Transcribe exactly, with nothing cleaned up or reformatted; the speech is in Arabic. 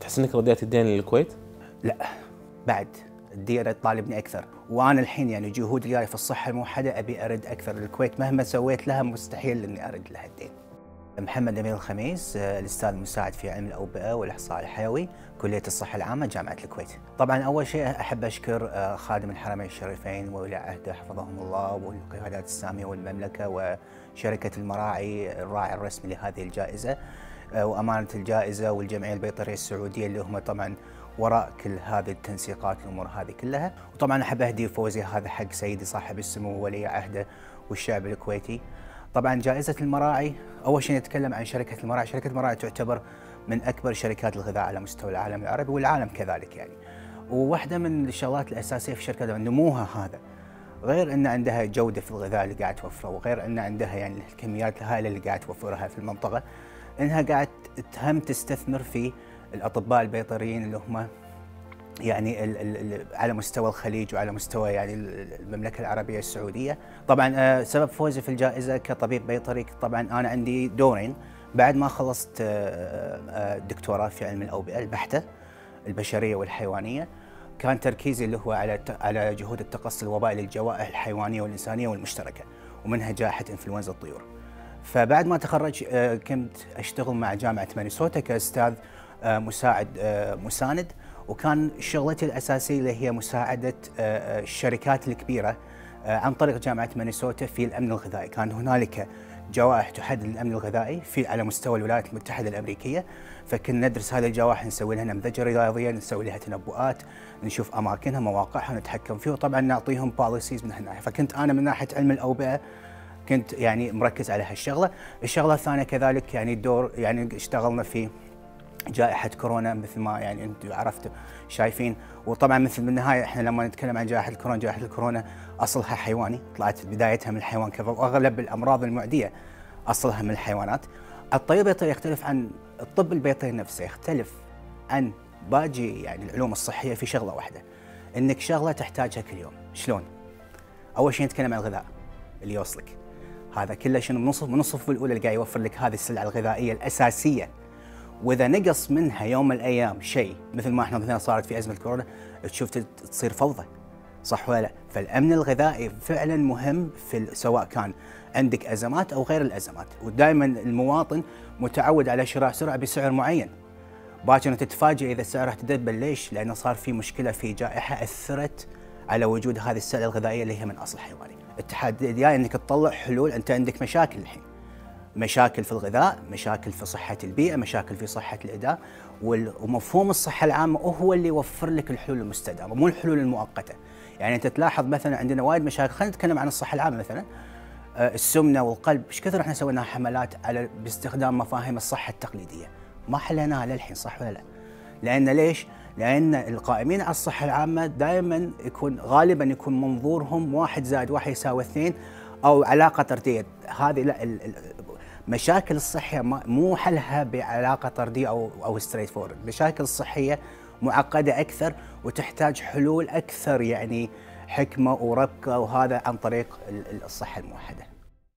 تحس انك رديت الدين للكويت؟ لا، بعد الديره تطالبني اكثر، وانا الحين يعني جهودي الجايه في الصحه الموحده ابي ارد اكثر للكويت، مهما سويت لها مستحيل اني ارد لها الدين. محمد امير الخميس، الاستاذ المساعد في علم الاوبئه والاحصاء الحيوي، كليه الصحه العامه جامعه الكويت. طبعا اول شيء احب اشكر خادم الحرمين الشريفين وولي عهده حفظهم الله والقيادات الساميه والمملكه وشركه المراعي الراعي الرسمي لهذه الجائزه وامانه الجائزه والجمعيه البيطريه السعوديه اللي هم طبعا وراء كل هذه التنسيقات والامور هذه كلها. وطبعا احب اهدي فوزي هذا حق سيدي صاحب السمو ولي عهده والشعب الكويتي. طبعا جائزة المراعي، أول شيء نتكلم عن شركة المراعي، شركة المراعي تعتبر من أكبر شركات الغذاء على مستوى العالم العربي والعالم كذلك يعني. وواحدة من الشغلات الأساسية في شركة نموها هذا، غير أن عندها جودة في الغذاء اللي قاعد توفره، وغير أن عندها يعني الكميات الهائلة اللي قاعد توفرها في المنطقة، أنها قاعد تهم تستثمر في الأطباء البيطريين اللي هم يعني ال ال على مستوى الخليج وعلى مستوى يعني المملكه العربيه السعوديه. طبعا سبب فوزي في الجائزه كطبيب بيطري، طبعا انا عندي دورين بعد ما خلصت دكتوراه في علم الاوبئه البحته البشريه والحيوانيه. كان تركيزي اللي هو على على جهود التقصي الوبائي للجوائح الحيوانيه والانسانيه والمشتركه، ومنها جائحه انفلونزا الطيور. فبعد ما تخرج كنت اشتغل مع جامعه مينيسوتا كاستاذ مساعد مساند، وكان شغلتي الأساسية اللي هي مساعدة الشركات الكبيرة عن طريق جامعة مينيسوتا في الأمن الغذائي. كان هنالك جوائح تحدد الأمن الغذائي في على مستوى الولايات المتحدة الأمريكية، فكنا ندرس هذه الجوائح، نسوي لها نمذجة رياضية، نسوي لها تنبؤات، نشوف أماكنها مواقعها ونتحكم فيها، وطبعا نعطيهم بوليسيز من هالناحية. فكنت أنا من ناحية علم الأوبئة كنت يعني مركز على هالشغلة. الشغلة الثانية كذلك يعني الدور يعني اشتغلنا في جائحة كورونا مثل ما يعني انتم عرفتوا شايفين، وطبعا مثل بالنهايه احنا لما نتكلم عن جائحة الكورونا، جائحة الكورونا اصلها حيواني، طلعت بدايتها من الحيوان كفر، واغلب الامراض المعدية اصلها من الحيوانات. الطب البيطري يختلف عن الطب البيطري نفسه، يختلف عن باقي يعني العلوم الصحية في شغلة واحدة، انك شغلة تحتاجها كل يوم. شلون؟ اول شيء نتكلم عن الغذاء اللي يوصلك، هذا كله شنو منصف من الصفوف الاولى اللي قاعد يوفر لك هذه السلعة الغذائية الاساسية، واذا نقص منها يوم من الايام شيء مثل ما احنا مثلا صارت في ازمه كورونا تشوف تصير فوضى، صح ولا لا؟ فالامن الغذائي فعلا مهم في سواء كان عندك ازمات او غير الازمات، ودائما المواطن متعود على شراء سلعه بسعر معين، باكر تتفاجئ اذا سعرها تدبل. ليش؟ لانه صار في مشكله في جائحه اثرت على وجود هذه السلعه الغذائيه اللي هي من اصل حيواني. التحدي الجاي انك تطلع حلول، انت عندك مشاكل الحين، مشاكل في الغذاء، مشاكل في صحة البيئة، مشاكل في صحة الأداء، ومفهوم الصحة العامة هو اللي يوفر لك الحلول المستدامة مو الحلول المؤقتة. يعني أنت تلاحظ مثلا عندنا وايد مشاكل، خلينا نتكلم عن الصحة العامة مثلا، السمنة والقلب، ايش كثر احنا سوينا حملات على باستخدام مفاهيم الصحة التقليدية، ما حليناها للحين، صح ولا لا؟ لأن ليش؟ لأن القائمين على الصحة العامة دائما يكون غالبا يكون منظورهم واحد زائد واحد يساوي اثنين أو علاقة طردية. هذه لا، مشاكل الصحة مو حلها بعلاقة طردية أو أو ستريت فورد، مشاكل الصحية معقدة أكثر وتحتاج حلول أكثر يعني حكمة وربكة، وهذا عن طريق الصحة الموحدة.